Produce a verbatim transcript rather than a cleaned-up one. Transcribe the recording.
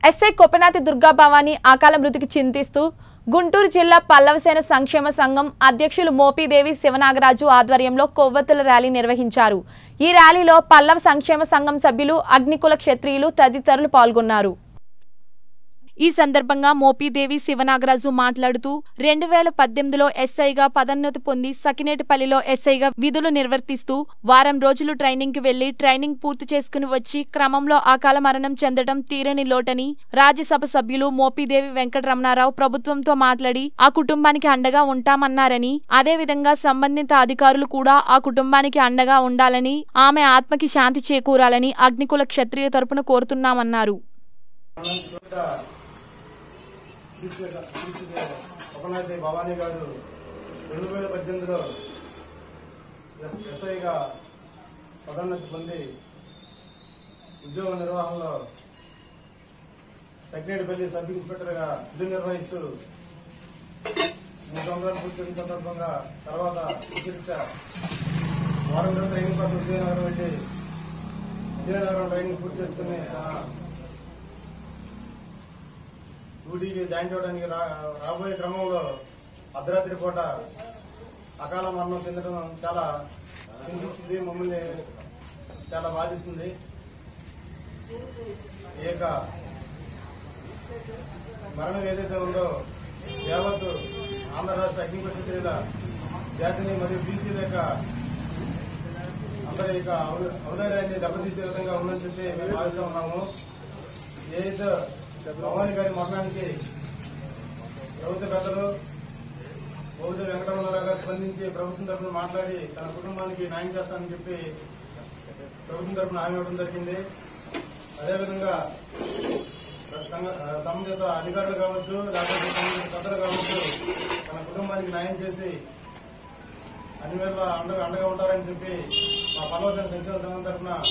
SI కొప్పనాతి Durga Bhavani అకాల మృతికి చింతిస్తూ గుంటూరు జిల్లా పల్లవసేన సంక్షేమ సంఘం అధ్యక్షులు మోపిదేవి శివనాగరాజు ఆధ్వర్యంలో కొవ్వొత్తుల ర్యాలీ నిర్వహించారు। ఈ ర్యాలీలో పల్లవ సంక్షేమ సంఘం సభ్యులు, అగ్నికుల క్షత్రియులు తదితరులు పాల్గొన్నారు। ఈ సందర్భంగా మోపిదేవి శివనాగరాజు మాట్లాడుతూ రెండు వేల పద్దెనిమిదిలో ఎస్ఐగా పదోన్నతి పొంది సకినేటిపల్లిలో ఎస్ఐగా విధులు నిర్వర్తిస్తూ వారం రోజులు ట్రైనింగ్ కి వెళ్లి ట్రైనింగ్ పూర్తి చేసుకుని వచ్చి క్రమంలో అకాల మరణం చెందడం తీరని లోటని రాజ్యసభ సభ్యులు మోపిదేవి వెంకటరమణారావు ప్రభుత్వంతో మాట్లాడి ఆ కుటుంబానికి అండగా ఉంటామన్నారని, అదే విధంగా సంబంధిత అధికారులు కూడా ఆ కుటుంబానికి అండగా ఉండాలని, ఆమె ఆత్మకి శాంతి చేకూరాలని అగ్నికుల క్షత్రియ తరపున కోరుతున్నామన్నారు। కొప్పనాతి భవానీ గారు రెండు వేల పద్దెనిమిదిలో ఎస్ఐగా పదోన్నతి పొంది ఉద్యోగ నిర్వహణలో సకినేటిపల్లి సబ్ ఇన్స్పెక్టర్గా విధులు నిర్వహిస్తూ మూడు సంవత్సరాలు పూర్తి చేసిన సందర్భంగా తర్వాత విశిష్ట వారం రోజుల ట్రైనింగ్ కోసం విజయనగరం వెళ్ళి విజయనగరం ట్రైనింగ్ పూర్తి చేసుకుని డ్యూటీకి జాయిన్ చేయడానికి రాబోయే క్రమంలో అర్ధరాత్రి పూట అకాల మరణం చెందడం చాలా చింతిస్తుంది, మమ్మల్ని చాలా బాధిస్తుంది। ఈ యొక్క మరణం ఏదైతే ఉందో యావత్ ఆంధ్ర రాష్ట్ర అగ్నికుల క్షత్రియుల జాతిని మరియు బీసీల యొక్క అందరి యొక్క ఔదార్యాన్ని దెబ్బతీసే విధంగా ఉందని చెప్పి మేము భావిస్తూ ఉన్నాము। ఏదైతే భవానీ గారి మరణానికి ప్రభుత్వ పెద్దలు బౌద్ధ వెంకటరమణారావు గారు స్పందించి ప్రభుత్వం తరఫున మాట్లాడి తన కుటుంబానికి న్యాయం చేస్తానని చెప్పి ప్రభుత్వం తరఫున హామీ ఇవ్వడం జరిగింది। అదేవిధంగా సంబంధిత అధికారులు కావచ్చు, లేకపోతే సంబంధిత పెద్దలు కావచ్చు తన కుటుంబానికి న్యాయం చేసి అన్ని వేళ అండగా అండగా ఉంటారని చెప్పి మా పల్లవసేన సంక్షేమ సంఘం తరఫున